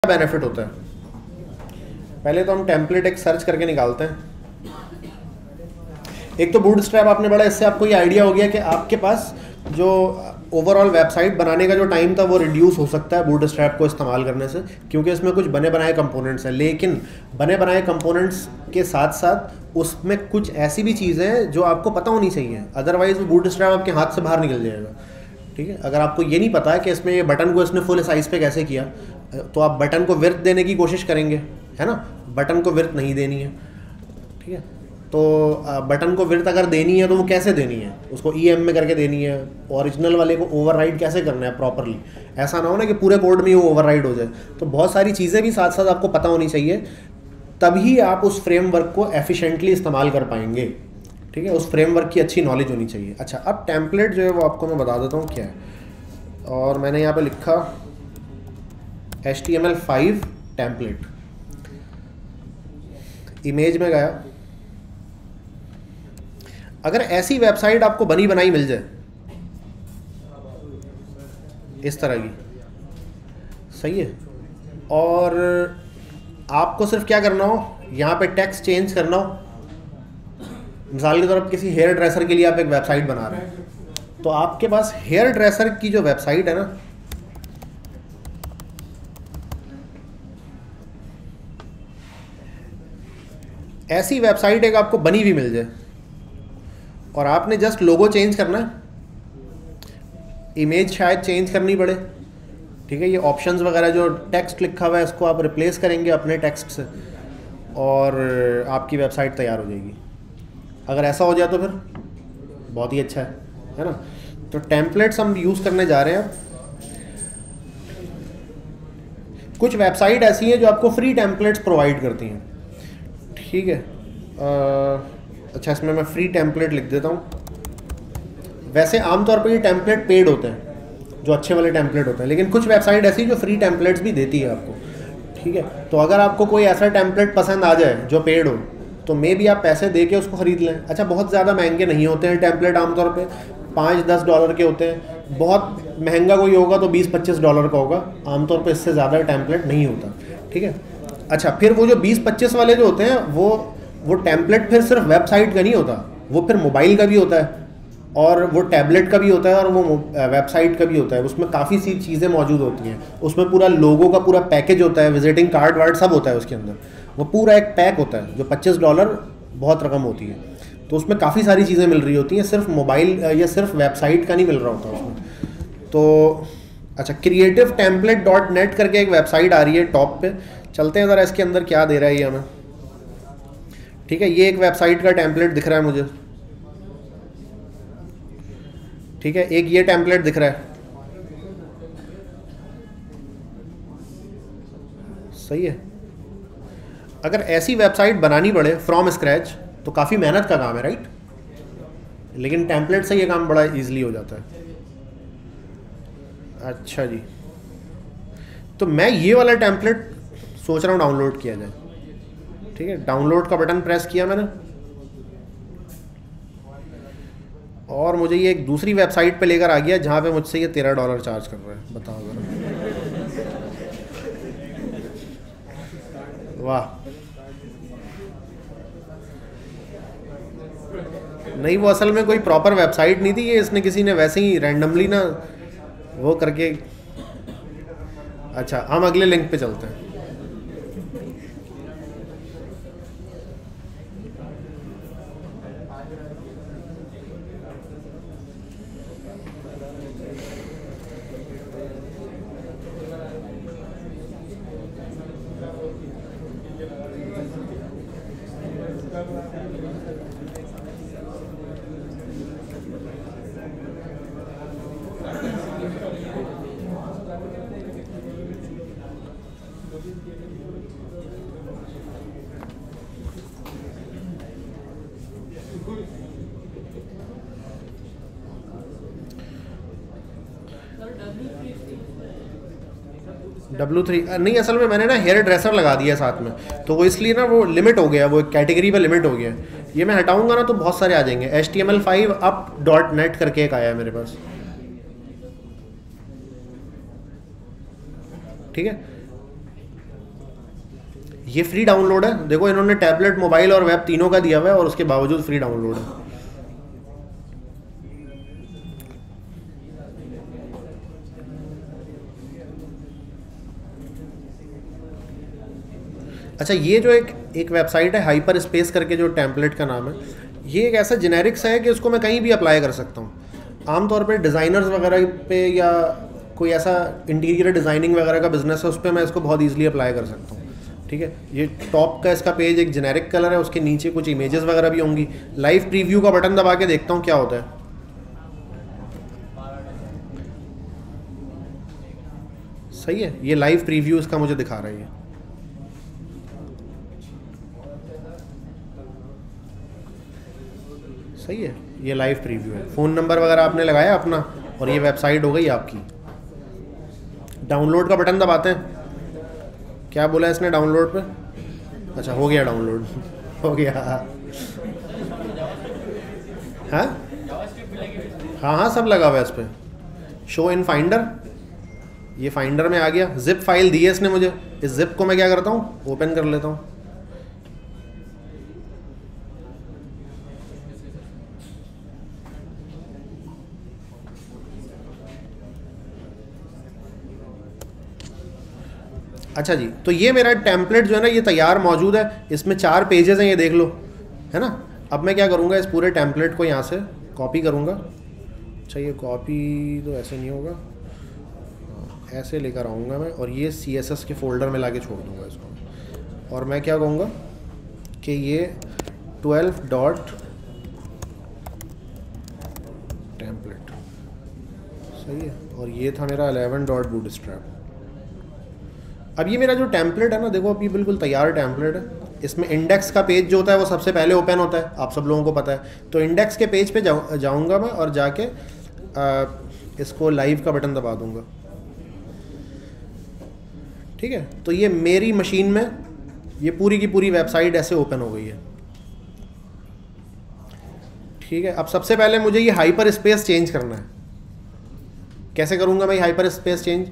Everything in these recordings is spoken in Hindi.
बेनिफिट होता है? पहले तो हम टेम्पलेट एक सर्च करके निकालते हैं। एक तो बूटस्ट्रैप आपने पढ़ा, इससे आपको ये आइडिया हो गया कि आपके पास जो ओवरऑल वेबसाइट बनाने का जो टाइम था वो रिड्यूस हो सकता है बूटस्ट्रैप को इस्तेमाल करने से, क्योंकि इसमें कुछ बने बनाए कंपोनेंट्स हैं। लेकिन बने बनाए कंपोनेंट्स के साथ साथ उसमें कुछ ऐसी भी चीज़ें हैं जो आपको पता होनी चाहिए, अदरवाइज वो बूटस्ट्रैप आपके हाथ से बाहर निकल जाएगा। ठीक है, अगर आपको ये नहीं पता है कि इसमें ये बटन को इसने फुल साइज़ पे कैसे किया, तो आप बटन को विड्थ देने की कोशिश करेंगे, है ना। बटन को विड्थ नहीं देनी है, ठीक है। तो बटन को विड्थ अगर देनी है तो वो कैसे देनी है, उसको EM में करके देनी है। ओरिजिनल वाले को ओवरराइड कैसे करना है प्रॉपरली, ऐसा ना हो ना कि पूरे कोड में ही वो ओवरराइड हो जाए। तो बहुत सारी चीज़ें भी साथ साथ आपको पता होनी चाहिए, तभी आप उस फ्रेमवर्क को एफिशिएंटली इस्तेमाल कर पाएंगे। ठीक है, उस फ्रेमवर्क की अच्छी नॉलेज होनी चाहिए। अच्छा, अब टेम्पलेट जो है वो आपको मैं बता देता हूँ क्या है। और मैंने यहाँ पे लिखा HTML5 टेम्पलेट, इमेज में गया। अगर ऐसी वेबसाइट आपको बनी बनाई मिल जाए इस तरह की, सही है, और आपको सिर्फ क्या करना हो, यहाँ पे टेक्स्ट चेंज करना हो। मिसाल के तौर पर किसी हेयर ड्रेसर के लिए आप एक वेबसाइट बना रहे हैं, तो आपके पास हेयर ड्रेसर की जो वेबसाइट है ना, ऐसी वेबसाइट एक आपको बनी हुई मिल जाए और आपने जस्ट लोगो चेंज करना है, इमेज शायद चेंज करनी पड़े, ठीक है। ये ऑप्शंस वगैरह जो टेक्स्ट लिखा हुआ है इसको आप रिप्लेस करेंगे अपने टेक्स्ट से और आपकी वेबसाइट तैयार हो जाएगी। अगर ऐसा हो जाए तो फिर बहुत ही अच्छा है ना। तो टेम्पलेट्स हम यूज़ करने जा रहे हैं। कुछ वेबसाइट ऐसी हैं जो आपको फ्री टेम्पलेट्स प्रोवाइड करती हैं, ठीक है। अच्छा, इसमें मैं फ्री टेम्पलेट लिख देता हूँ। वैसे आमतौर पर ये टेम्पलेट पेड होते हैं, जो अच्छे वाले टेम्पलेट होते हैं, लेकिन कुछ वेबसाइट ऐसी जो फ्री टेम्पलेट्स भी देती है आपको, ठीक है। तो अगर आपको कोई ऐसा टेम्पलेट पसंद आ जाए जो पेड हो, तो मे भी आप पैसे दे के उसको ख़रीद लें। अच्छा, बहुत ज़्यादा महंगे नहीं होते हैं टेम्पलेट, आमतौर पे $5-10 के होते हैं। बहुत महंगा कोई होगा तो $20-25 का होगा, आमतौर पे इससे ज़्यादा टेम्पलेट नहीं होता, ठीक है। अच्छा, फिर वो जो 20-25 वाले जो होते हैं वो टेम्पलेट फिर सिर्फ वेबसाइट का नहीं होता, वो फिर मोबाइल का भी होता है और वो टैबलेट का भी होता है और वो वेबसाइट का भी होता है। उसमें काफ़ी सी चीज़ें मौजूद होती हैं, उसमें पूरा लोगों का पूरा पैकेज होता है, विजिटिंग कार्ड वार्ड सब होता है उसके अंदर। वो पूरा एक पैक होता है जो $25 बहुत रकम होती है। तो उसमें काफ़ी सारी चीज़ें मिल रही होती हैं, सिर्फ मोबाइल या सिर्फ वेबसाइट का नहीं मिल रहा होता उसमें। तो अच्छा, creativetemplate.net करके एक वेबसाइट आ रही है टॉप पे, चलते हैं ज़रा इसके अंदर क्या दे रहा है ये हमें। ठीक है, ये एक वेबसाइट का टेम्पलेट दिख रहा है मुझे, ठीक है। एक ये टेम्पलेट दिख रहा है, सही है। अगर ऐसी वेबसाइट बनानी पड़े फ्रॉम स्क्रैच तो काफ़ी मेहनत का काम है, राइट। लेकिन टेम्पलेट से ये काम बड़ा इजीली हो जाता है। अच्छा जी, तो मैं ये वाला टेम्पलेट सोच रहा हूँ डाउनलोड किया जाए, ठीक है। डाउनलोड का बटन प्रेस किया मैंने और मुझे ये एक दूसरी वेबसाइट पे लेकर आ गया जहाँ पे मुझसे ये $13 चार्ज कर रहा है। बताओ जरा, वाह। नहीं, वो असल में कोई प्रॉपर वेबसाइट नहीं थी, ये इसने किसी ने वैसे ही रैंडमली ना वो करके। अच्छा, हम अगले लिंक पे चलते हैं। W3 नहीं, असल में मैंने ना हेयर ड्रेसर लगा दिया साथ में, तो वो इसलिए ना वो लिमिट हो गया, वो एक कैटेगरी पे लिमिट हो गया। ये मैं हटाऊंगा ना तो बहुत सारे आ जाएंगे। HTML5 up.net करके एक आया है मेरे पास, ठीक है। ये फ्री डाउनलोड है, देखो इन्होंने टैबलेट, मोबाइल और वेब तीनों का दिया हुआ है और उसके बावजूद फ्री डाउनलोड है। अच्छा, ये जो एक वेबसाइट है हाइपर स्पेस करके, जो टेम्पलेट का नाम है, ये एक ऐसा जेनेरिक्स है कि उसको मैं कहीं भी अप्लाई कर सकता हूँ। आमतौर पे डिज़ाइनर्स वगैरह पे या कोई ऐसा इंटीरियर डिज़ाइनिंग वगैरह का बिजनेस है, उस पर मैं इसको बहुत ईजिली अप्लाई कर सकता हूँ। ठीक है, ये टॉप का इसका पेज एक जेनेरिक कलर है, उसके नीचे कुछ इमेजेस वगैरह भी होंगी। लाइव प्रीव्यू का बटन दबा के देखता हूँ क्या होता है। सही है, ये लाइव प्रीव्यू इसका मुझे दिखा रहा है। सही है, ये लाइव प्रीव्यू है। फ़ोन नंबर वगैरह आपने लगाया अपना और ये वेबसाइट हो गई आपकी। डाउनलोड का बटन दबाते हैं। क्या बोला इसने डाउनलोड पे? अच्छा, हो गया डाउनलोड हो गया। हाँ हाँ हाँ, सब लगा हुआ है इस पर। शो इन फाइंडर, ये फाइंडर में आ गया। जिप फाइल दी है इसने मुझे, इस जिप को मैं क्या करता हूँ, ओपन कर लेता हूँ। अच्छा जी, तो ये मेरा टेम्पलेट जो है ना, ये तैयार मौजूद है। इसमें 4 पेजेस हैं, ये देख लो, है ना। अब मैं क्या करूँगा, इस पूरे टेम्पलेट को यहाँ से कॉपी करूँगा। अच्छा, ये कॉपी तो ऐसे नहीं होगा, ऐसे लेकर आऊँगा मैं और ये CSS के फोल्डर में लाके छोड़ दूँगा इसको। और मैं क्या कहूँगा कि ये 12 डॉट टेम्पलेट, सही है। और ये था मेरा 11 डॉट बूटस्ट्रैप। अब ये मेरा जो टेम्पलेट है ना, देखो अब ये बिल्कुल तैयार टेम्पलेट है। इसमें इंडेक्स का पेज जो होता है वो सबसे पहले ओपन होता है, आप सब लोगों को पता है। तो इंडेक्स के पेज पे जाऊँगा मैं और जाके इसको लाइव का बटन दबा दूँगा। ठीक है, तो ये मेरी मशीन में ये पूरी की पूरी वेबसाइट ऐसे ओपन हो गई है। ठीक है, अब सबसे पहले मुझे ये हाइपर स्पेस चेंज करना है। कैसे करूँगा मैं हाइपर स्पेस चेंज?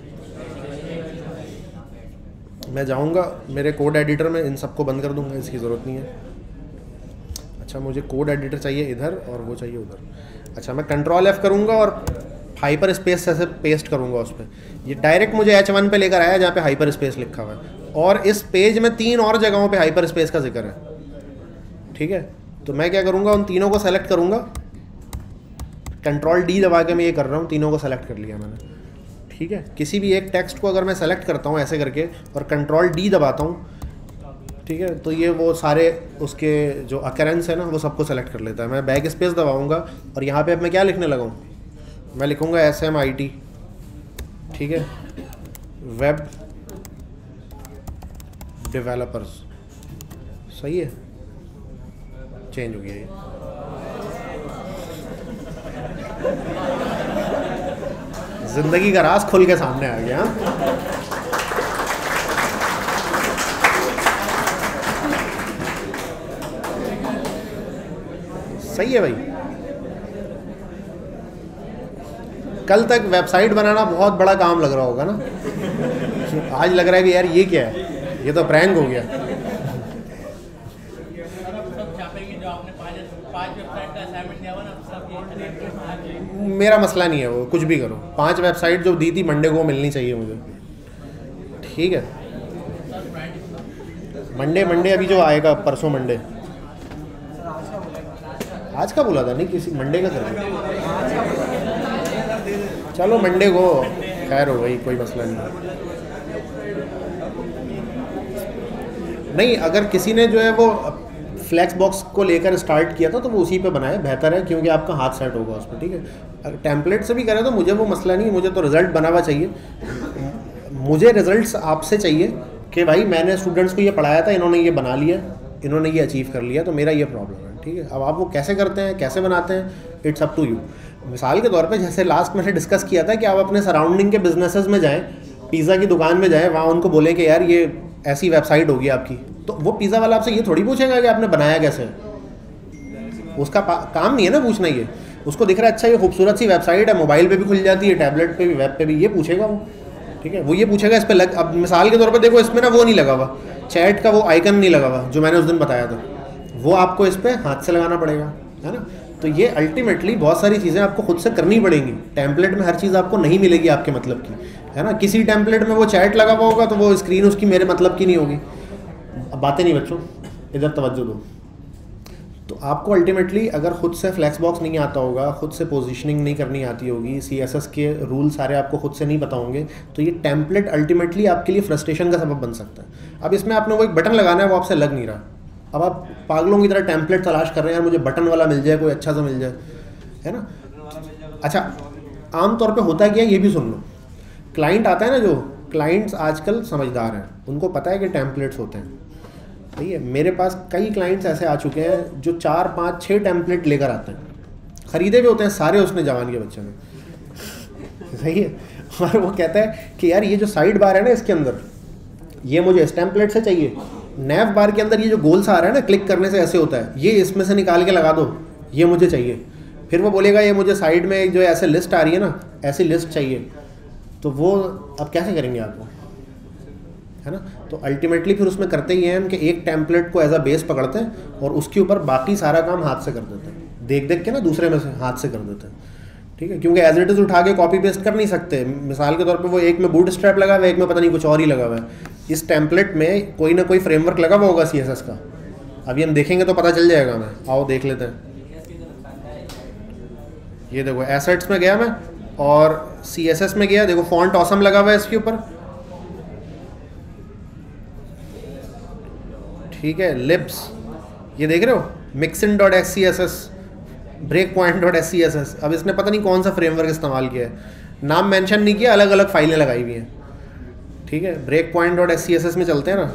मैं जाऊंगा मेरे कोड एडिटर में, इन सबको बंद कर दूंगा, इसकी ज़रूरत नहीं है। अच्छा, मुझे कोड एडिटर चाहिए इधर और वो चाहिए उधर। अच्छा, मैं Ctrl F करूंगा और हाइपर स्पेस ऐसे पेस्ट करूंगा उस पर। ये डायरेक्ट मुझे H1 पे लेकर आया जहाँ पे हाइपर स्पेस लिखा हुआ है। और इस पेज में 3 और जगहों पे हाइपर स्पेस का जिक्र है। ठीक है, तो मैं क्या करूँगा, उन तीनों को सेलेक्ट करूँगा। Ctrl D दबा के मैं ये कर रहा हूँ, तीनों को सेलेक्ट कर लिया मैंने। ठीक है, किसी भी एक टेक्स्ट को अगर मैं सेलेक्ट करता हूँ ऐसे करके और Ctrl D दबाता हूँ, ठीक है, तो ये वो सारे उसके जो अकरेंस है ना वो सबको सेलेक्ट कर लेता है। मैं बैक स्पेस दबाऊँगा और यहाँ पे अब मैं क्या लिखने लगा हूँ, मैं लिखूँगा SMIT। ठीक है, वेब डेवलपर्स। सही है, चेंज हो गया ये। जिंदगी का राज खुल के सामने आ गया। सही है भाई। कल तक वेबसाइट बनाना बहुत बड़ा काम लग रहा होगा ना, आज लग रहा है कि यार ये क्या है, ये तो प्रैंक हो गया। मेरा मसला नहीं है, वो कुछ भी करो। 5 वेबसाइट जो दी थी मंडे को मिलनी चाहिए मुझे। ठीक है, मंडे अभी जो आएगा, परसों मंडे। आज का बोला था नहीं, किसी मंडे का कर, चलो मंडे को, खैर हो गई, कोई मसला नहीं। अगर किसी ने जो है वो फ्लैक्स बॉक्स को लेकर स्टार्ट किया था तो वो उसी पे बनाए, बेहतर है, क्योंकि आपका हाथ सेट होगा उस पर। ठीक है, अगर टेम्पलेट से भी करें तो मुझे वो मसला नहीं, मुझे तो रिज़ल्ट बना हुआ चाहिए। मुझे रिज़ल्ट्स आपसे चाहिए कि भाई मैंने स्टूडेंट्स को ये पढ़ाया था, इन्होंने ये बना लिया, इन्होंने ये अचीव कर लिया, तो मेरा ये प्रॉब्लम है। ठीक है, अब आप वो कैसे करते हैं, कैसे बनाते हैं, इट्स अप टू यू। मिसाल के तौर पे जैसे लास्ट मैंने डिस्कस किया था कि आप अपने सराउंडिंग के बिजनेसेस में जाएँ, पिज़्ज़ा की दुकान में जाएँ, वहाँ उनको बोलें कि यार ये ऐसी वेबसाइट होगी आपकी, तो वो पिज़्ज़ा वाला आपसे ये थोड़ी पूछेगा कि आपने बनाया कैसे। उसका काम नहीं है ना पूछना, ये उसको दिख रहा है अच्छा ये खूबसूरत सी वेबसाइट है, मोबाइल पे भी खुल जाती है, टैबलेट पे भी, वेब पे भी, ये पूछेगा वो। ठीक है, वो ये पूछेगा इस पर लग, अब मिसाल के तौर पर देखो इसमें ना वो नहीं लगा हुआ, चैट का वो आइकन नहीं लगा हुआ जो मैंने उस दिन बताया था, वो आपको इस पर हाथ से लगाना पड़ेगा, है ना। तो ये अल्टीमेटली बहुत सारी चीज़ें आपको खुद से करनी पड़ेंगी। टेम्पलेट में हर चीज़ आपको नहीं मिलेगी आपके मतलब की, है ना। किसी टेम्पलेट में वो चैट लगा हुआ होगा तो वो स्क्रीन उसकी मेरे मतलब की नहीं होगी। अब बातें नहीं बच्चों, इधर तवज्जो दो। तो आपको अल्टीमेटली अगर खुद से फ्लैक्स बॉक्स नहीं आता होगा, खुद से पोजीशनिंग नहीं करनी आती होगी, CSS के रूल सारे आपको खुद से नहीं पता होंगे, तो ये टेम्पलेट अल्टीमेटली आपके लिए फ्रस्ट्रेशन का सबब बन सकता है। अब इसमें आपने वो एक बटन लगाना है, वो आपसे लग नहीं रहा, अब आप पागलों की तरह टेम्पलेट तलाश कर रहे हैं, यार मुझे बटन वाला मिल जाए, कोई अच्छा सा मिल जाए, है ना। अच्छा, आमतौर पे होता है क्या, ये भी सुन लो। क्लाइंट आता है ना, जो क्लाइंट्स आजकल समझदार हैं, उनको पता है कि टेम्पलेट्स होते हैं, सही है। मेरे पास कई क्लाइंट्स ऐसे आ चुके हैं जो 4, 5, 6 टेम्पलेट लेकर आते हैं, ख़रीदे भी होते हैं सारे उसने जवान के बच्चे ने, सही है। और वो कहता है कि यार ये जो साइड बार है ना इसके अंदर, ये मुझे इस टेम्पलेट से चाहिए, नैव बार के अंदर ये जो गोल सा आ रहा है ना, क्लिक करने से ऐसे होता है, ये इसमें से निकाल के लगा दो, ये मुझे चाहिए। फिर वो बोलेगा ये मुझे साइड में एक जो ऐसे लिस्ट आ रही है ना, ऐसी लिस्ट चाहिए, तो वो अब कैसे करेंगे आपको, है ना। तो अल्टीमेटली फिर उसमें करते ही हैं कि एक टेम्पलेट को एज अ बेस पकड़ते हैं और उसके ऊपर बाकी सारा काम हाथ से कर देते हैं, देख देख के ना दूसरे में से हाथ से कर देते हैं, ठीक है। क्योंकि एज इट इज़ उठा के कॉपी पेस्ट कर नहीं सकते। मिसाल के तौर पे वो एक में बूट स्ट्रैप लगा हुआ है, एक में पता नहीं कुछ और ही लगा हुआ है। इस टेम्पलेट में कोई ना कोई फ्रेमवर्क लगा हुआ होगा CSS का, अभी हम देखेंगे तो पता चल जाएगा हमें। आओ देख लेते हैं। ये देखो एसेट्स में गया मैं और CSS में गया, देखो फॉन्ट ऑसम लगा हुआ है इसके ऊपर, ठीक है। लिब्स ये देख रहे हो, mixin.scss, breakpoint.scss। अब इसने पता नहीं कौन सा फ्रेमवर्क इस्तेमाल किया है, नाम मेंशन नहीं किया, अलग अलग फाइलें लगाई हुई हैं, ठीक है। breakpoint.scss में चलते हैं ना,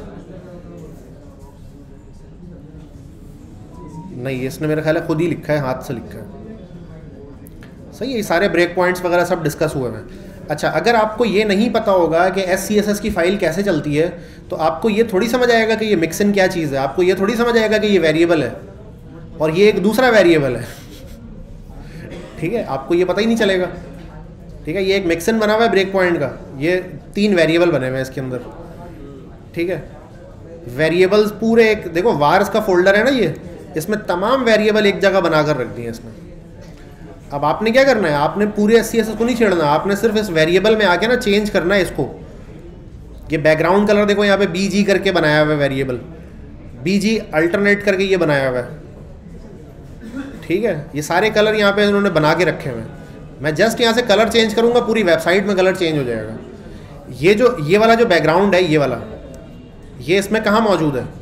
नहीं इसने मेरा ख्याल है खुद ही लिखा है, हाथ से लिखा है, सही है। ये सारे ब्रेक पॉइंट्स वगैरह सब डिस्कस हुए हैं। अच्छा, अगर आपको ये नहीं पता होगा कि SCSS की फ़ाइल कैसे चलती है, तो आपको ये थोड़ी समझ आएगा कि ये मिक्सिन क्या चीज़ है, आपको ये थोड़ी समझ आएगा कि ये वेरिएबल है और ये एक दूसरा वेरिएबल है, ठीक है। आपको ये पता ही नहीं चलेगा, ठीक है। ये एक मिक्सिन बना हुआ है ब्रेक पॉइंट का, ये 3 वेरिएबल बने हुए हैं इसके अंदर, ठीक है। वेरिएबल्स पूरे एक, देखो वार्स का फोल्डर है ना ये, इसमें तमाम वेरिएबल एक जगह बनाकर रख दिए इसमें। अब आपने क्या करना है, आपने पूरे SCSS को नहीं छेड़ना, आपने सिर्फ इस वेरिएबल में आके ना चेंज करना है इसको। ये बैकग्राउंड कलर देखो यहाँ पे BG करके बनाया हुआ है वेरिएबल, BG अल्टरनेट करके ये बनाया हुआ है, ठीक है। ये सारे कलर यहाँ पे इन्होंने बना के रखे हुए हैं। मैं जस्ट यहाँ से कलर चेंज करूँगा, पूरी वेबसाइट में कलर चेंज हो जाएगा। ये वाला जो बैकग्राउंड है, ये वाला, ये इसमें कहाँ मौजूद है,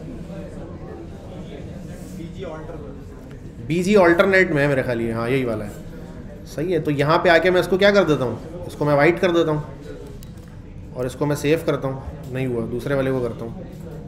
BG अल्टरनेट में है मेरे ख्याल, हाँ यही वाला है, सही है। तो यहाँ पे आके मैं इसको क्या कर देता हूँ, इसको मैं वाइट कर देता हूँ और इसको मैं सेव करता हूँ, नहीं हुआ, दूसरे वाले को करता हूँ।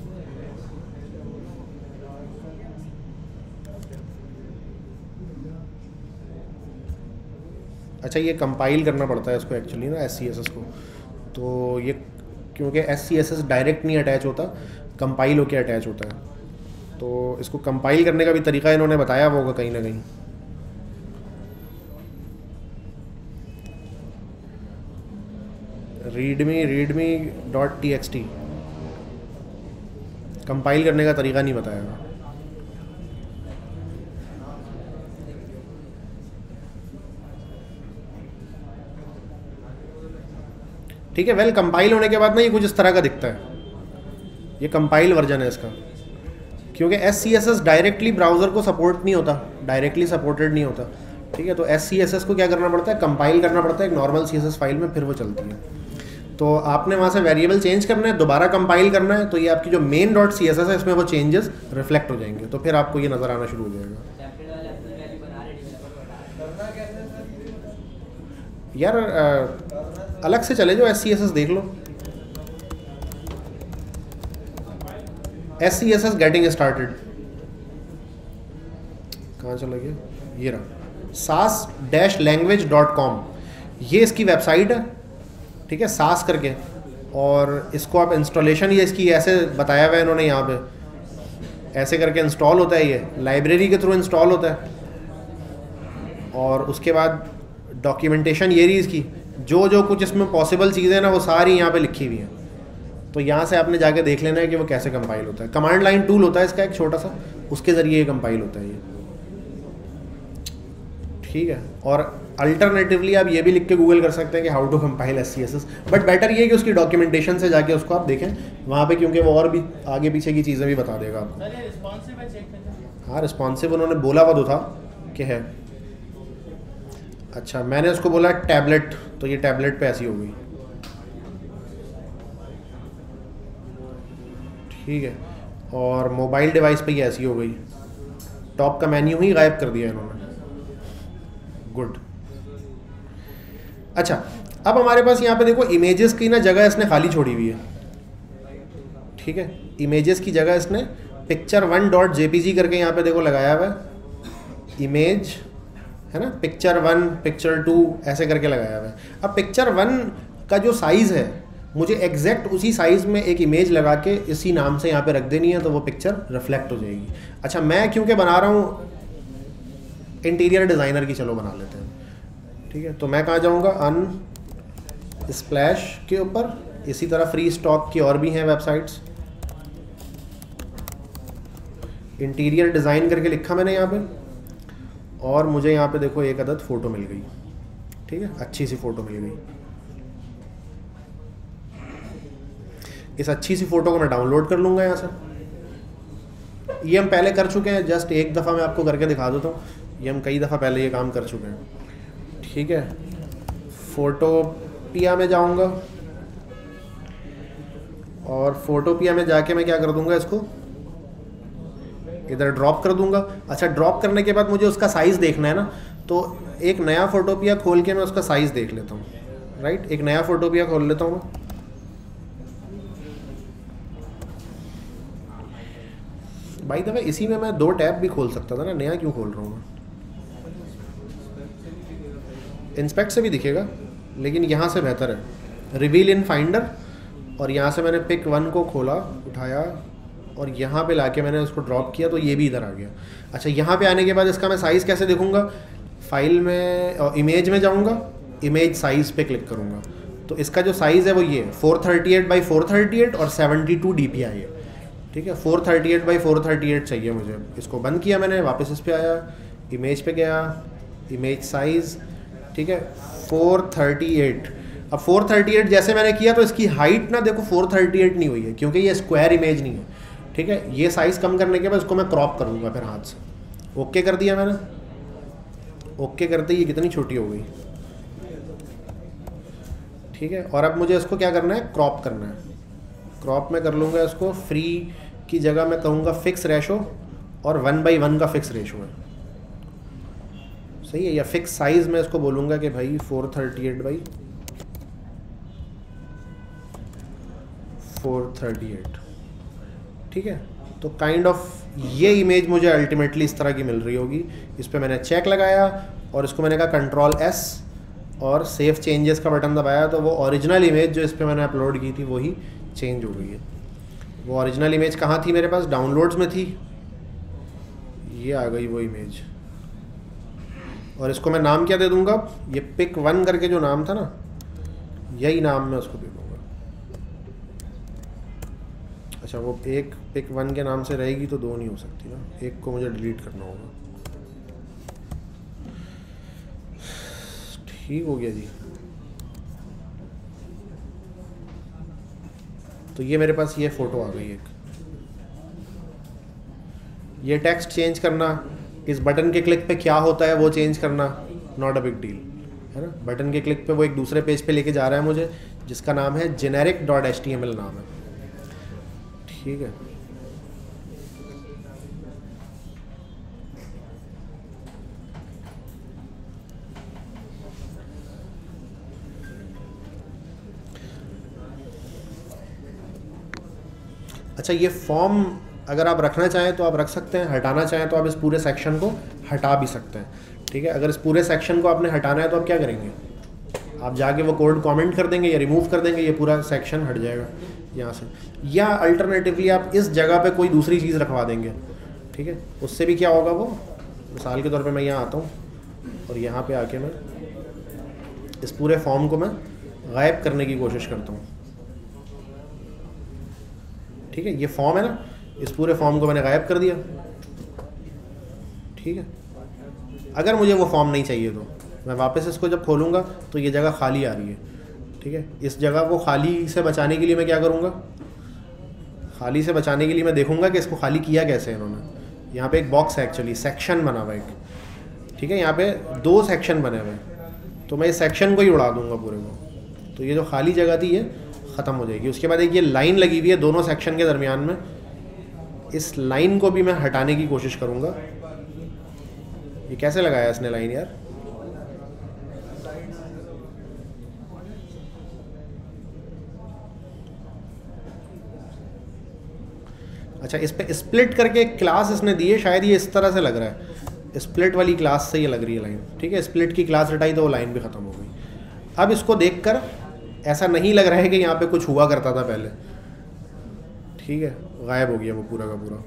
अच्छा, ये कंपाइल करना पड़ता है इसको एक्चुअली ना, SCSS को। तो ये क्योंकि SCSS डायरेक्ट नहीं अटैच होता, कंपाइल होकर अटैच होता है, तो इसको कंपाइल करने का भी तरीका इन्होंने बताया होगा कहीं ना कहीं। readme.txt कंपाइल करने का तरीका नहीं बताया। ठीक है, वेल कंपाइल होने के बाद ना ये कुछ इस तरह का दिखता है, ये कंपाइल वर्जन है इसका। क्योंकि SCSS डायरेक्टली ब्राउज़र को सपोर्ट नहीं होता, डायरेक्टली सपोर्टेड नहीं होता, ठीक है। तो SCSS को क्या करना पड़ता है, कंपाइल करना पड़ता है एक नॉर्मल CSS फाइल में, फिर वो चलती है। तो आपने वहाँ से वेरिएबल चेंज करना है, दोबारा कंपाइल करना है, तो ये आपकी जो मेन .css है इसमें वो चेंजेस रिफ्लेक्ट हो जाएंगे, तो फिर आपको ये नज़र आना शुरू हो जाएगा। यार अलग से चले जाओ, SCSS देख लो, SCSS गेटिंग स्टार्टेड, कहाँ चला गया, ये रहा sas-language.com, ये इसकी वेबसाइट है, ठीक है, सास करके। और इसको आप इंस्टॉलेशन ये इसकी ऐसे बताया हुआ है इन्होंने, यहाँ पे ऐसे करके इंस्टॉल होता है, ये लाइब्रेरी के थ्रू इंस्टॉल होता है। और उसके बाद डॉक्यूमेंटेशन ये रही इसकी जो जो कुछ इसमें पॉसिबल चीज़ें ना वो सारी यहाँ पे लिखी हुई हैं। तो यहाँ से आपने जाके देख लेना है कि वो कैसे कंपाइल होता है। कमांड लाइन टूल होता है इसका एक छोटा सा, उसके ज़रिए ये कंपाइल होता है ये, ठीक है। और अल्टरनेटिवली आप ये भी लिख के गूगल कर सकते हैं कि how to compile SCSS, but better ये है कि उसकी डॉक्यूमेंटेशन से जाके उसको आप देखें वहाँ पे, क्योंकि वो और भी आगे पीछे की चीज़ें भी बता देगा आपको। हाँ रिस्पॉन्सिव उन्होंने बोला हुआ तो था कि है। अच्छा मैंने उसको बोला टैबलेट, तो ये टैबलेट पे ऐसी हो गई, ठीक है। और मोबाइल डिवाइस पे ये ऐसी हो गई, टॉप का मेन्यू ही गायब कर दिया इन्होंने, गुड। अच्छा अब हमारे पास यहाँ पे देखो इमेजेस की ना जगह इसने खाली छोड़ी हुई है, ठीक है। इमेजेस की जगह इसने picture1.jpg करके यहाँ पे देखो लगाया हुआ है, इमेज है ना, picture1 picture2 ऐसे करके लगाया हुआ है। अब picture1 का जो साइज़ है मुझे एग्जैक्ट उसी साइज़ में एक इमेज लगा के इसी नाम से यहाँ पे रख देनी है, तो वो पिक्चर रिफ्लेक्ट हो जाएगी। अच्छा मैं क्योंकि बना रहा हूँ इंटीरियर डिज़ाइनर की, चलो बना लेते हैं, ठीक है। तो मैं कहाँ जाऊँगा, अन स्प्लैश के ऊपर, इसी तरह फ्री स्टॉक की और भी हैं वेबसाइट्स, इंटीरियर डिज़ाइन करके लिखा मैंने यहाँ पे, और मुझे यहाँ पे देखो एक अदद फ़ोटो मिल गई, ठीक है, अच्छी सी फ़ोटो मिल गई। इस अच्छी सी फ़ोटो को मैं डाउनलोड कर लूँगा यहाँ से। ये हम पहले कर चुके हैं, जस्ट एक दफ़ा मैं आपको करके दिखा देता हूँ, ये हम कई दफ़ा पहले ये काम कर चुके हैं, ठीक है। फ़ोटोपिया में जाऊँगा और फ़ोटोपिया में जाके मैं क्या कर दूँगा, इसको इधर ड्रॉप कर दूँगा। अच्छा ड्रॉप करने के बाद मुझे उसका साइज़ देखना है ना, तो एक नया फ़ोटोपिया खोल के मैं उसका साइज़ देख लेता हूँ, राइट। एक नया फ़ोटोपिया खोल लेता हूँ मैं, बाय द वे इसी में मैं 2 टैब भी खोल सकता था ना, नया क्यों खोल रहा हूँ मैं। इंस्पेक्ट से भी दिखेगा लेकिन यहाँ से बेहतर है, रिवील इन फाइंडर, और यहाँ से मैंने पिक 1 को खोला, उठाया और यहाँ पे लाके मैंने उसको ड्रॉप किया, तो ये भी इधर आ गया। अच्छा यहाँ पे आने के बाद इसका मैं साइज़ कैसे देखूँगा, फाइल में इमेज में जाऊँगा, इमेज साइज़ पे क्लिक करूँगा, तो इसका जो साइज़ है वो ये 438x438 और 72 DPI है, ठीक है। 438x438 चाहिए मुझे। इसको बंद किया मैंने, वापस इस पे आया, इमेज पे गया, इमेज साइज़, ठीक है 438। अब 438 जैसे मैंने किया तो इसकी हाइट ना देखो 438 नहीं हुई है, क्योंकि ये स्क्वायर इमेज नहीं है, ठीक है। ये साइज़ कम करने के बाद इसको मैं क्रॉप करूँगा फिर हाथ से। ओके कर दिया मैंने, ओके करते ये कितनी छोटी हो गई, ठीक है। और अब मुझे इसको क्या करना है, क्रॉप करना है। क्रॉप में कर लूँगा इसको, फ्री की जगह मैं कहूँगा फिक्स रेशो, और 1/1 का फिक्स रेशो है, सही है। या फिक्स साइज़ में इसको बोलूँगा कि भाई 438x438, ठीक है। तो काइंड ऑफ ये इमेज मुझे अल्टीमेटली इस तरह की मिल रही होगी। इस पर मैंने चेक लगाया और इसको मैंने कहा Ctrl+S और सेव चेंजेस का बटन दबाया, तो वो ओरिजिनल इमेज जो इस पर मैंने अपलोड की थी वही चेंज हो गई है। वो ओरिजिनल इमेज कहाँ थी मेरे पास, डाउनलोड्स में थी, ये आ गई वो इमेज। और इसको मैं नाम क्या दे दूँगा, ये पिक 1 करके जो नाम था ना, यही नाम मैं उसको दे दूँगा। अच्छा वो एक पिक 1 के नाम से रहेगी तो 2 नहीं हो सकती ना, एक को मुझे डिलीट करना होगा। ठीक हो गया जी। तो ये मेरे पास ये फ़ोटो आ गई एक। ये टेक्स्ट चेंज करना, इस बटन के क्लिक पे क्या होता है वो चेंज करना, नॉट अ बिग डील, है ना। बटन के क्लिक पे वो एक दूसरे पेज पे लेके जा रहा है मुझे, जिसका नाम है generic.html नाम है, ठीक है। अच्छा ये फॉर्म अगर आप रखना चाहें तो आप रख सकते हैं, हटाना चाहें तो आप इस पूरे सेक्शन को हटा भी सकते हैं, ठीक है। अगर इस पूरे सेक्शन को आपने हटाना है तो आप क्या करेंगे, आप जाके वो कोड कमेंट कर देंगे या रिमूव कर देंगे, ये पूरा सेक्शन हट जाएगा यहाँ से। या अल्टरनेटिवली आप इस जगह पे कोई दूसरी चीज़ रखवा देंगे, ठीक है। उससे भी क्या होगा, वो मिसाल के तौर पे मैं यहाँ आता हूँ और यहाँ पे आके मैं इस पूरे फॉर्म को मैं गायब करने की कोशिश करता हूँ। ठीक है, ये फॉर्म है ना, इस पूरे फॉर्म को मैंने गायब कर दिया। ठीक है, अगर मुझे वो फॉर्म नहीं चाहिए तो मैं वापस इसको जब खोलूँगा तो ये जगह खाली आ रही है। ठीक है, इस जगह को खाली से बचाने के लिए मैं क्या करूँगा, खाली से बचाने के लिए मैं देखूँगा कि इसको खाली किया कैसे इन्होंने। यहाँ पे एक बॉक्स है, एक्चुअली सेक्शन बना हुआ है एक। ठीक है, यहाँ पे 2 सेक्शन बने हुए हैं, तो मैं इस सेक्शन को ही उड़ा दूँगा पूरे को। तो ये जो खाली जगह थी ये ख़त्म हो जाएगी। उसके बाद एक ये लाइन लगी हुई है दोनों सेक्शन के दरमियान में, इस लाइन को भी मैं हटाने की कोशिश करूँगा। ये कैसे लगाया इसने लाइन यार? अच्छा, इस पे स्प्लिट करके एक क्लास इसने दी है, शायद ये इस तरह से लग रहा है, स्प्लिट वाली क्लास से ये लग रही है लाइन। ठीक है, स्प्लिट की क्लास हटाई तो वो लाइन भी ख़त्म हो गई। अब इसको देखकर ऐसा नहीं लग रहा है कि यहाँ पे कुछ हुआ करता था पहले। ठीक है, गायब हो गया वो पूरा का पूरा।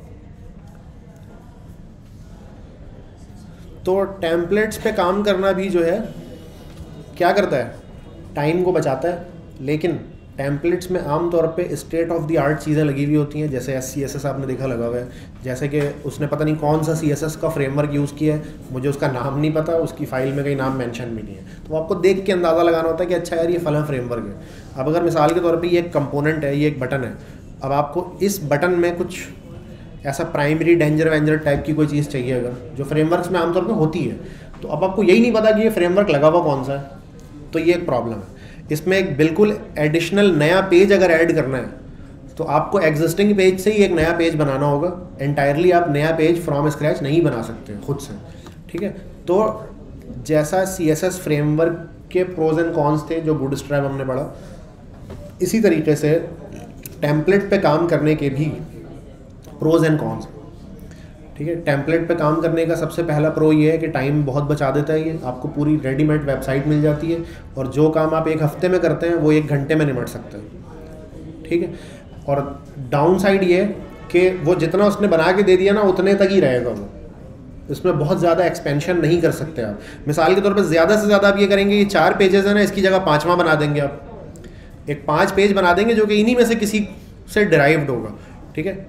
तो टेम्पलेट्स पे काम करना भी जो है क्या करता है, टाइम को बचाता है। लेकिन टेम्पलेट्स में आम तौर पे स्टेट ऑफ द आर्ट चीज़ें लगी हुई होती हैं, जैसे SCSS आपने देखा लगा हुआ है। जैसे कि उसने पता नहीं कौन सा CSS का फ्रेमवर्क यूज़ किया है, मुझे उसका नाम नहीं पता, उसकी फ़ाइल में कहीं नाम मेंशन भी नहीं है। तो आपको देख के अंदाज़ा लगाना होता है कि अच्छा यार ये फलां फ्रेमवर्क है। अब अगर मिसाल के तौर पर ये एक कंपोनेंट है, ये एक बटन है, अब आपको इस बटन में कुछ ऐसा प्राइमरी डेंजर वेंजर टाइप की कोई चीज़ चाहिए अगर, जो फ्रेमवर्क्स में आमतौर पर होती है, तो अब आपको यही नहीं पता कि ये फ्रेमवर्क लगा हुआ कौन सा है, तो ये एक प्रॉब्लम है। इसमें एक बिल्कुल एडिशनल नया पेज अगर ऐड करना है तो आपको एग्जिस्टिंग पेज से ही एक नया पेज बनाना होगा। एंटायरली आप नया पेज फ्रॉम स्क्रैच नहीं बना सकते खुद से। ठीक है, तो जैसा CSS फ्रेमवर्क के प्रोज एंड कॉन्स थे जो बूटस्ट्रैप हमने पढ़ा, इसी तरीके से टेम्पलेट पे काम करने के भी प्रोज एंड कॉन्स। ठीक है, टेम्पलेट पे काम करने का सबसे पहला प्रो ये है कि टाइम बहुत बचा देता है। ये आपको पूरी रेडीमेड वेबसाइट मिल जाती है और जो काम आप 1 हफ्ते में करते हैं वो 1 घंटे में निपट सकते हैं। ठीक है, और डाउन साइड ये कि वो जितना उसने बना के दे दिया ना उतने तक ही रहेगा वो, इसमें बहुत ज़्यादा एक्सपेंशन नहीं कर सकते आप। मिसाल के तौर पर ज़्यादा से ज़्यादा आप ये करेंगे, ये 4 पेजेस है ना, इसकी जगह 5वां बना देंगे आप, एक 5 पेज बना देंगे जो कि इन्हीं में से किसी से डिराइव्ड होगा। ठीक है,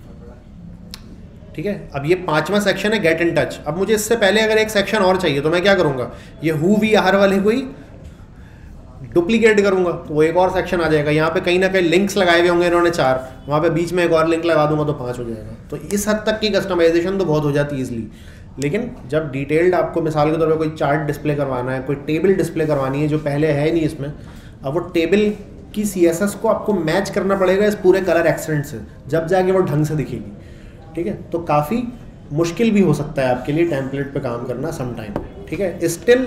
ठीक है, अब ये 5वां सेक्शन है गेट इन टच। अब मुझे इससे पहले अगर एक सेक्शन और चाहिए तो मैं क्या करूँगा, ये हु वी आर वाले को ही डुप्लीकेट करूँगा तो वो एक और सेक्शन आ जाएगा। यहाँ पे कहीं ना कहीं लिंक्स लगाए हुए होंगे इन्होंने 4, वहाँ पे बीच में एक और लिंक लगा दूंगा तो 5 हो जाएगा। तो इस हद तक की कस्टमाइजेशन तो बहुत हो जाती है ईजिली। लेकिन जब डिटेल्ड आपको मिसाल के तौर पर कोई चार्ट डिस्प्ले करवाना है, कोई टेबल डिस्प्ले करवानी है जो पहले है नहीं इसमें, अब वो टेबल की CSS को आपको मैच करना पड़ेगा इस पूरे कलर एक्सेंट से, जब जाके वो ढंग से दिखेगी। ठीक है, तो काफ़ी मुश्किल भी हो सकता है आपके लिए टेम्पलेट पे काम करना सम टाइम। ठीक है, स्टिल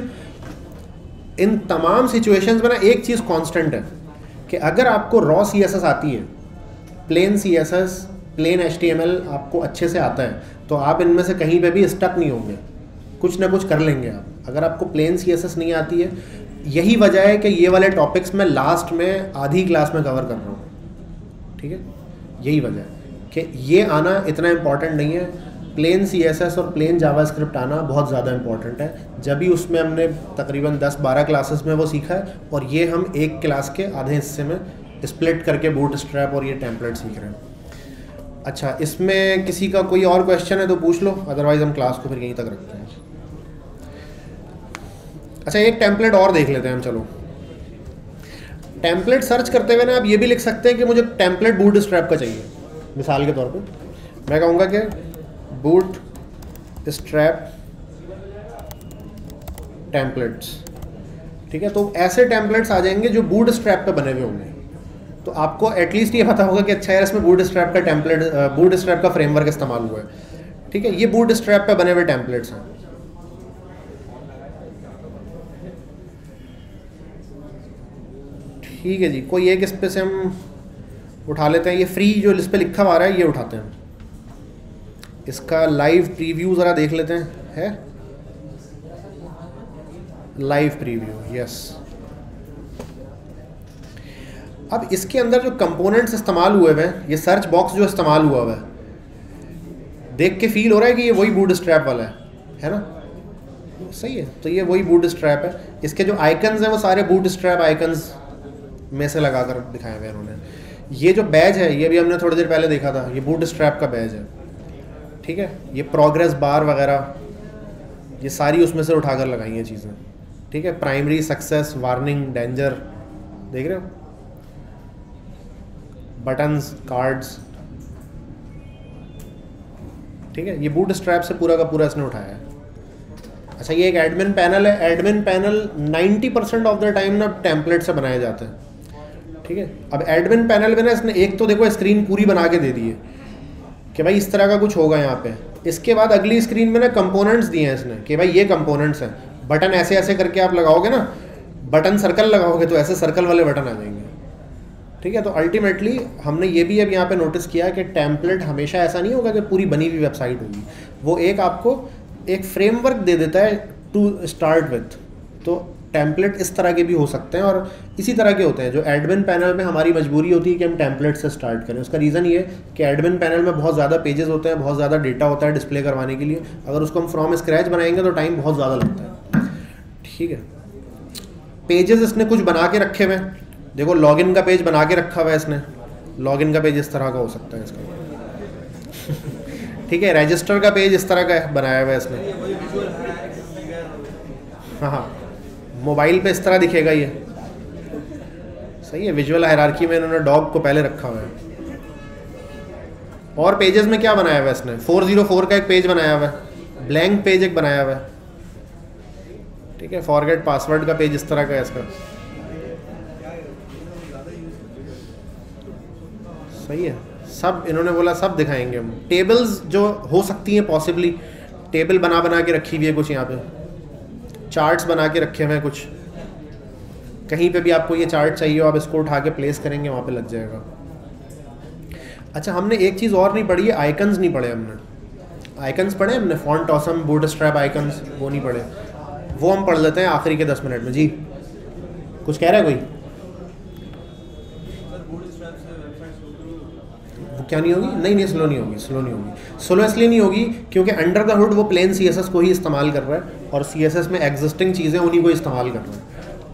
इन तमाम सिचुएशंस में ना एक चीज़ कांस्टेंट है कि अगर आपको रॉ CSS आती है, प्लेन CSS, प्लेन HTML आपको अच्छे से आता है, तो आप इनमें से कहीं पे भी स्टक नहीं होंगे, कुछ ना कुछ कर लेंगे आप। अगर आपको प्लेन CSS नहीं आती है, यही वजह है कि ये वाले टॉपिक्स मैं लास्ट में आधी क्लास में कवर कर रहा हूँ। ठीक है, यही वजह है कि ये आना इतना इम्पॉर्टेंट नहीं है। प्लेन CSS और प्लेन जावास्क्रिप्ट आना बहुत ज़्यादा इम्पॉर्टेंट है, जब भी उसमें हमने तकरीबन 10-12 क्लासेस में वो सीखा है, और ये हम एक क्लास के आधे हिस्से में स्प्लिट करके बूटस्ट्रैप और ये टेम्पलेट सीख रहे हैं। अच्छा, इसमें किसी का कोई और क्वेश्चन है तो पूछ लो, अदरवाइज़ हम क्लास को फिर यहीं तक रखते हैं। अच्छा, एक टेम्पलेट और देख लेते हैं हम। चलो, टेम्पलेट सर्च करते हुए ना आप ये भी लिख सकते हैं कि मुझे टेम्पलेट बूटस्ट्रैप का चाहिए। मिसाल के तौर पे मैं कहूँगा कि बूटस्ट्रैप टेम्पलेट्स। ठीक है, तो ऐसे टेम्पलेट्स आ जाएंगे जो बूटस्ट्रैप पे बने हुए होंगे, तो आपको एटलीस्ट ये पता होगा कि अच्छा यार इसमें बूटस्ट्रैप का टेम्पलेट, बूटस्ट्रैप का फ्रेमवर्क इस्तेमाल हुआ है। ठीक है, ये बूटस्ट्रैप पे बने हुए टेम्पलेट्स हैं। ठीक है जी, कोई एक इस पे से हम उठा लेते हैं। ये फ्री जो इस पे लिखा हुआ है ये उठाते हैं, इसका लाइव प्रीव्यू ज़रा देख लेते हैं। है लाइव प्रीव्यू, यस। अब इसके अंदर जो कंपोनेंट्स इस्तेमाल हुए हुए हैं, ये सर्च बॉक्स जो इस्तेमाल हुआ है, देख के फील हो रहा है कि ये वही बूटस्ट्रैप वाला है ना। सही है, तो ये वही बूट स्ट्रैप है। इसके जो आइकन्स हैं वो सारे बूट स्ट्रैप आइकन्स में से लगा कर दिखाए हुए हैं उन्होंने। ये जो बैज है ये भी हमने थोड़ी देर पहले देखा था, ये बूट स्ट्रैप का बैज है, ठीक है। ये प्रोग्रेस बार वगैरह ये सारी उसमें से उठाकर लगाई हैं चीज़ें, ठीक है। प्राइमरी, सक्सेस, वार्निंग, डेंजर, देख रहे हो, बटन्स, कार्ड्स, ठीक है। ये बूट स्ट्रैप से पूरा का पूरा इसने उठाया है। अच्छा, ये एक एडमिन पैनल है। Admin panel 90% of the time ना टेम्पलेट से बनाए जाते हैं, ठीक है। अब एडमिन पैनल में ना इसने एक तो देखो स्क्रीन पूरी बना के दे दी है कि भाई इस तरह का कुछ होगा यहाँ पे। इसके बाद अगली स्क्रीन में ना कंपोनेंट्स दिए हैं इसने कि भाई ये कंपोनेंट्स हैं। बटन ऐसे ऐसे करके आप लगाओगे ना, बटन सर्कल लगाओगे तो ऐसे सर्कल वाले बटन आ जाएंगे, ठीक है। तो अल्टीमेटली हमने ये भी अब यहाँ पे नोटिस किया कि टेम्पलेट हमेशा ऐसा नहीं होगा कि पूरी बनी हुई वेबसाइट होगी। वो एक आपको एक फ्रेमवर्क दे देता है टू स्टार्ट विथ। तो टेम्पलेट इस तरह के भी हो सकते हैं और इसी तरह के होते हैं। जो एडमिन पैनल में हमारी मजबूरी होती है कि हम टेम्पलेट से स्टार्ट करें, उसका रीज़न ये कि एडमिन पैनल में बहुत ज़्यादा पेजेस होते हैं, बहुत ज़्यादा डेटा होता है डिस्प्ले करवाने के लिए। अगर उसको हम फ्रॉम स्क्रैच बनाएंगे तो टाइम बहुत ज़्यादा लगता है, ठीक है। पेजेस इसने कुछ बना के रखे हुए हैं, देखो लॉगिन का पेज बना के रखा हुआ है इसने। लॉगिन का पेज इस तरह का हो सकता है इसका ठीक है। रजिस्टर का पेज इस तरह का बनाया हुआ है इसने, हाँ हाँ, मोबाइल पे इस तरह दिखेगा ये, सही है। विजुअल हायरार्की में इन्होंने डॉग को पहले रखा हुआ है। और पेजेस में क्या बनाया हुआ है इसने, 404 का एक पेज बनाया हुआ है, ब्लैंक पेज एक बनाया हुआ है, ठीक है। फॉरगेट पासवर्ड का पेज इस तरह का है इसका, सही है। सब इन्होंने बोला सब दिखाएंगे हम। टेबल्स जो हो सकती हैं पॉसिबली, टेबल बना बना के रखी हुई है कुछ, यहाँ पे चार्ट्स बना के रखे हुए हैं कुछ। कहीं पे भी आपको ये चार्ट चाहिए आप इसको उठा के प्लेस करेंगे, वहाँ पे लग जाएगा। अच्छा, हमने एक चीज़ और नहीं पढ़ी है, आइकन्स नहीं पढ़े हमने। आइकन्स पढ़े हमने, फॉन्ट ऑसम, बूटस्ट्रैप आइकन्स, वो नहीं पढ़े। वो हम पढ़ लेते हैं आखिरी के 10 मिनट में। जी कुछ कह रहा है कोई? वो क्या नहीं होगी? नहीं स्लो नहीं होगी, स्लो नहीं होगी। स्लो इसलिए नहीं होगी क्योंकि अंडर द हुड वो प्लेन CSS को ही इस्तेमाल कर रहा है और CSS में एग्जिस्टिंग चीज़ें उन्हीं को इस्तेमाल कर रहा है।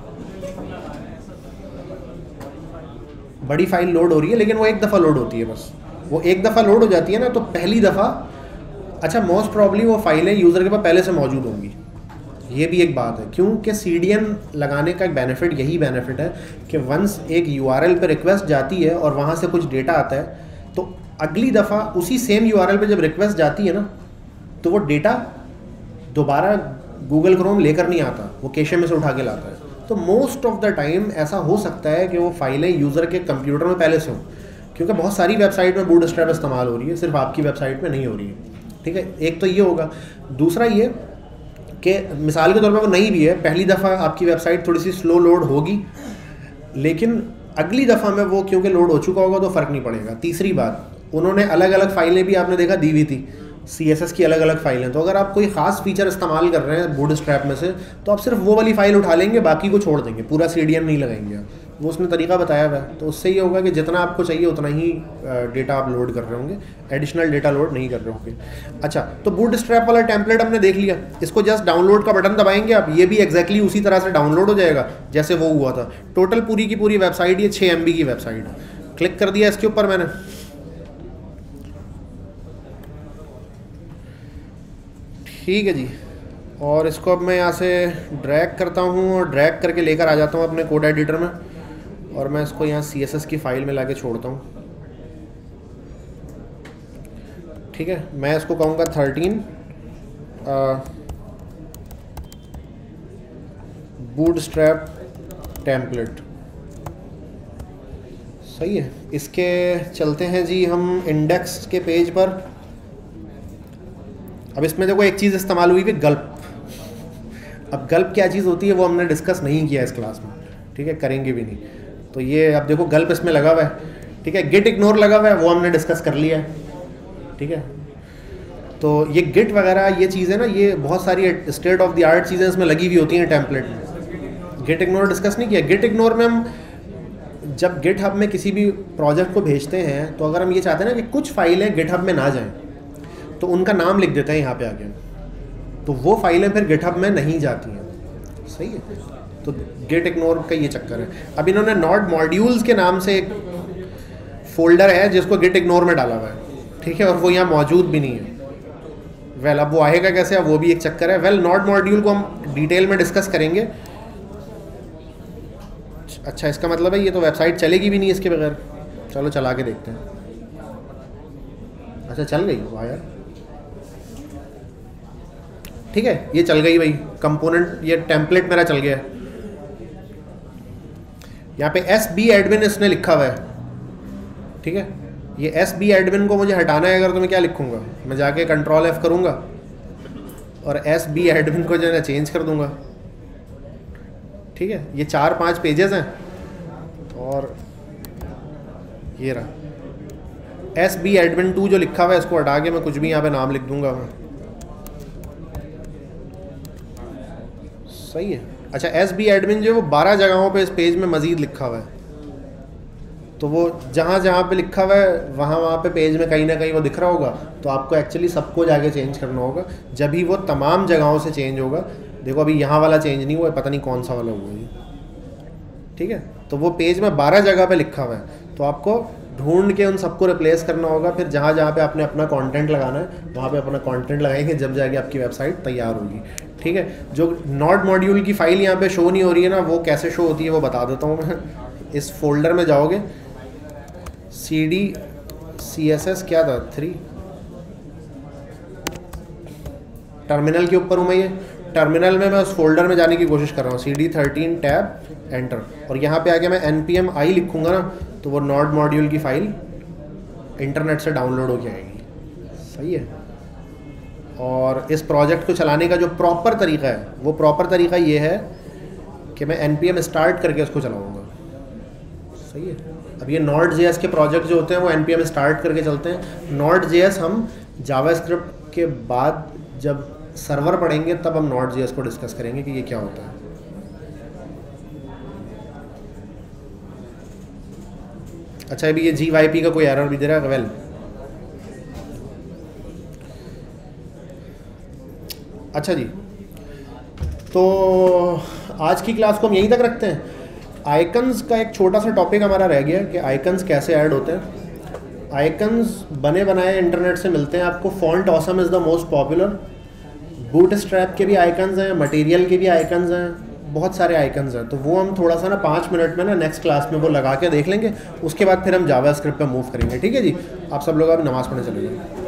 बड़ी फाइल लोड हो रही है लेकिन वो एक दफ़ा लोड होती है बस। वो एक दफ़ा लोड हो जाती है ना तो पहली दफ़ा, अच्छा मोस्ट प्रॉब्ली वो फाइलें यूज़र के पास पहले से मौजूद होंगी। ये भी एक बात है क्योंकि CDN लगाने का एक बेनिफिट यही बेनिफिट है कि वंस एक URL पे रिक्वेस्ट जाती है और वहाँ से कुछ डेटा आता है तो अगली दफ़ा उसी सेम URL पे जब रिक्वेस्ट जाती है ना तो वो डेटा दोबारा गूगल क्रोम लेकर नहीं आता, वो कैशे में से उठा के लाता है। तो मोस्ट ऑफ द टाइम ऐसा हो सकता है कि वो फाइलें यूज़र के कंप्यूटर में पहले से हों, क्योंकि बहुत सारी वेबसाइट में बूटस्ट्रैप इस्तेमाल हो रही है, सिर्फ आपकी वेबसाइट में नहीं हो रही है, ठीक है। एक तो ये होगा। दूसरा ये कि मिसाल के तौर पर वो नहीं भी है, पहली दफ़ा आपकी वेबसाइट थोड़ी सी स्लो लोड होगी लेकिन अगली दफ़ा में वो क्योंकि लोड हो चुका होगा तो फ़र्क नहीं पड़ेगा। तीसरी बात, उन्होंने अलग अलग फाइलें भी आपने देखा दी हुई थी, CSS की अलग अलग फाइलें। तो अगर आप कोई ख़ास फीचर इस्तेमाल कर रहे हैं बूटस्ट्रैप में से तो आप सिर्फ वो वाली फ़ाइल उठा लेंगे, बाकी को छोड़ देंगे, पूरा CDN नहीं लगाएंगे आप। वो उसने तरीका बताया हुआ है। तो उससे ये होगा कि जितना आपको चाहिए उतना ही डेटा आप लोड कर रहे होंगे, एडिशनल डेटा लोड नहीं कर रहे होंगे। अच्छा, तो बूटस्ट्रैप वाला टेम्पलेट हमने देख लिया, इसको जस्ट डाउनलोड का बटन दबाएंगे आप, ये भी एग्जैक्टली उसी तरह से डाउनलोड हो जाएगा जैसे वो हुआ था। टोटल पूरी की पूरी वेबसाइट ये 6 MB की वेबसाइट है। क्लिक कर दिया इसके ऊपर मैंने, ठीक है जी। और इसको अब मैं यहाँ से ड्रैग करता हूँ और ड्रैग करके लेकर आ जाता हूँ अपने कोड एडिटर में और मैं इसको यहाँ CSS की फ़ाइल में लाके छोड़ता हूँ, ठीक है। मैं इसको कहूँगा 13 बूटस्ट्रैप टेम्पलेट, सही है। इसके चलते हैं जी हम इंडेक्स के पेज पर। अब इसमें देखो एक चीज़ इस्तेमाल हुई है गल्प। अब गल्प क्या चीज़ होती है वो हमने डिस्कस नहीं किया इस क्लास में, ठीक है, करेंगे भी नहीं। तो ये अब देखो गल्प इसमें लगा हुआ है, ठीक है। गिट इग्नोर लगा हुआ है, वो हमने डिस्कस कर लिया है, ठीक है। तो ये गिट वगैरह ये चीज़ें ना, ये बहुत सारी स्टेट ऑफ द आर्ट चीज़ें इसमें लगी हुई होती हैं टेम्पलेट में। गिट इग्नोर डिस्कस नहीं किया। गिट इग्नोर में हम जब गिट हब में किसी भी प्रोजेक्ट को भेजते हैं तो अगर हम ये चाहते हैं ना कि कुछ फाइलें गिट हब में ना जाएँ तो उनका नाम लिख देते हैं यहाँ पे आके, तो वो फाइलें फिर गिटहब में नहीं जाती हैं। सही है, तो गेट इग्नोर का ये चक्कर है। अब इन्होंने नॉट मॉड्यूल्स के नाम से एक फोल्डर है जिसको गेट इग्नोर में डाला हुआ है, ठीक है, और वो यहाँ मौजूद भी नहीं है। वेल अब वो आएगा कैसे, अब वो भी एक चक्कर है। वेल नॉट मॉड्यूल को हम डिटेल में डिस्कस करेंगे। अच्छा, इसका मतलब है ये तो वेबसाइट चलेगी भी नहीं इसके बगैर। चलो चला के देखते हैं। अच्छा चल गई, वाह यार, ठीक है, ये चल गई भाई कंपोनेंट, ये टेम्पलेट मेरा चल गया है। यहाँ पे SB एडमिन इसने लिखा हुआ है, ठीक है। ये SB एडमिन को मुझे हटाना है अगर, तो मैं क्या लिखूँगा, मैं जाके Ctrl F करूँगा और SB एडमिन को जो है ना चेंज कर दूँगा, ठीक है। ये 4-5 पेजेस हैं और ये रहा SB एडमिन 2 जो लिखा हुआ है, इसको हटा के मैं कुछ भी यहाँ पे नाम लिख दूँगा मैं। सही है। अच्छा, SB एडमिन जो है वो 12 जगहों पे इस पेज में मज़ीद लिखा हुआ है, तो वो जहाँ जहाँ पे लिखा हुआ है वहाँ पे पेज में कहीं ना कहीं वो दिख रहा होगा, तो आपको एक्चुअली सबको जाके चेंज करना होगा, जब ही वो तमाम जगहों से चेंज होगा। देखो अभी यहाँ वाला चेंज नहीं हुआ है, पता नहीं कौन सा वाला हुआ है, ठीक है। तो वो पेज में 12 जगह पे लिखा हुआ है, तो आपको ढूंढ के उन सबको रिप्लेस करना होगा। फिर जहाँ जहाँ पे आपने अपना कंटेंट लगाना है वहाँ पे अपना कंटेंट लगाएंगे, जब जाके आपकी वेबसाइट तैयार होगी, ठीक है। जो नॉट मॉड्यूल की फ़ाइल यहाँ पे शो नहीं हो रही है ना, वो कैसे शो होती है वो बता देता हूँ मैं। इस फोल्डर में जाओगे, CD CSS क्या था 3, टर्मिनल के ऊपर हूँ मैं। ये टर्मिनल में मैं उस फोल्डर में जाने की कोशिश कर रहा हूँ, CD 13 टैब एंटर, और यहाँ पे आके मैं npm i लिखूँगा ना, तो वो नॉट मॉड्यूल की फ़ाइल इंटरनेट से डाउनलोड होके आएगी। सही है। और इस प्रोजेक्ट को चलाने का जो प्रॉपर तरीका है, वो प्रॉपर तरीका ये है कि मैं npm स्टार्ट करके उसको चलाऊँगा। सही है। अब ये Node.js के प्रोजेक्ट जो होते हैं वो npm स्टार्ट करके चलते हैं। Node.js हम जावास्क्रिप्ट के बाद जब सर्वर पढ़ेंगे तब हम Node.js को डिस्कस करेंगे कि ये क्या होता है। अच्छा, अभी ये GYP का कोई एरर भी दे रहा है। वेल अच्छा जी, तो आज की क्लास को हम यहीं तक रखते हैं। आइकन्स का एक छोटा सा टॉपिक हमारा रह गया कि आइकन्स कैसे ऐड होते हैं। आइकन्स बने बनाए इंटरनेट से मिलते हैं आपको। Font Awesome is the most popular. Bootstrap के भी आइकन्स हैं, मटेरियल के भी आइकन्स हैं, बहुत सारे आइकन्स हैं। तो वो हम थोड़ा सा ना 5 मिनट में ना नेक्स्ट क्लास में वो लगा के देख लेंगे। उसके बाद फिर हम जावास्क्रिप्ट पे मूव करेंगे, ठीक है जी। आप सब लोग अब नमाज़ पढ़ने चले जाएंगे।